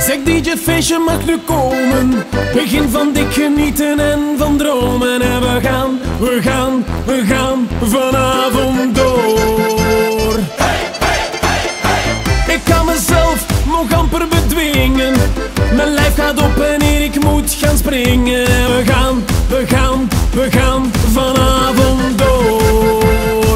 Zeg DJ feestje mag nu komen, begin van dik genieten en van dromen. En we gaan vanavond door. Ik kan mezelf nog amper bedwingen, mijn lijf gaat op en neer, ik moet gaan springen. En we gaan vanavond door.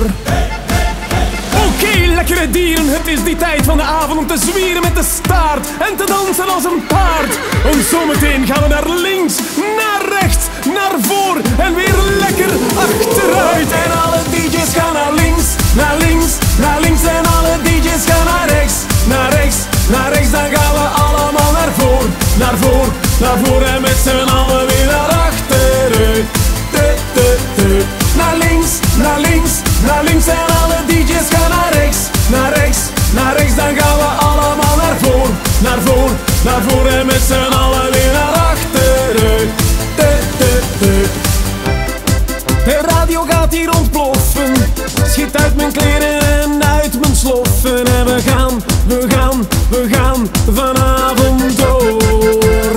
Oké, lekkere dieren, het is die tijd van de avond om te zwieren met de staart en te dansen als een paard. En zometeen gaan we naar links, naar rechts, naar voor en weer lekker achteruit. En alle DJ's gaan naar links, naar links, naar links. En alle DJ's gaan naar rechts, naar rechts, naar rechts. Dan gaan we allemaal naar voor, naar voor, naar voor. En met z'n allen weer naar achteruit. Naar links, naar links, naar links. En alle DJ's gaan naar rechts, naar rechts, naar rechts. Dan gaan we allemaal naar voor, naar voor, naar voor. En met z'n allen weer naar achteruit. De radio gaat hier ontploffen, schiet uit mijn kleren en uit mijn sloffen. En we gaan vanavond door.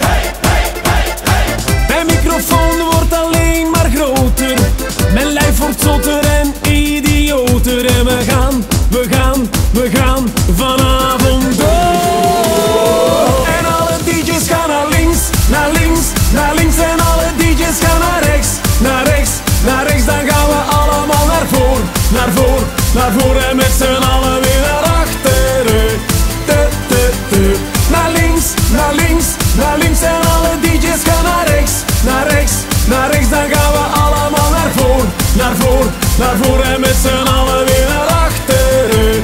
Mijn microfoon wordt alleen maar groter, mijn lijf wordt zotter en idioter. En we gaan vanavond door. En alle DJ's gaan naar links, naar links, naar links. En alle DJ's gaan naar rechts, naar rechts, naar rechts. Dan gaan we allemaal naar voor, naar voor, naar voor. En met z'n allen weer naar achteruit. Naar links, naar links, naar links. En alle DJ's gaan naar rechts, naar rechts, naar rechts. Dan gaan we allemaal naar voor, naar voor, naar voor. En met z'n allen weer naar achteruit.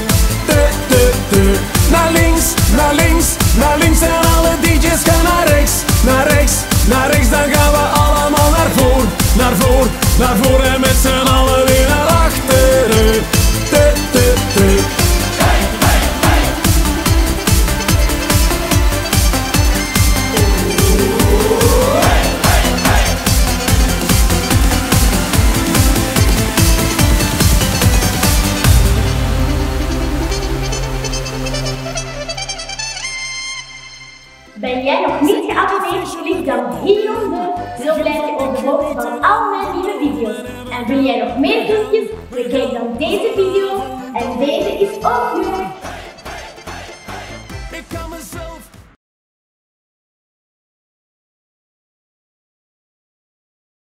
Naar links, naar links, naar links. En alle DJ's gaan naar rechts, naar rechts, naar rechts. Dan gaan we allemaal naar voor, naar voor, naar voor. En met z'n allen weer naar achteruit. Ben jij nog niet geabonneerd? Klik dan hieronder. Zo blijf je op de hoogte van al mijn nieuwe video's. En wil jij nog meer filmpjes? Bekijk dan deze video. En deze is ook leuk.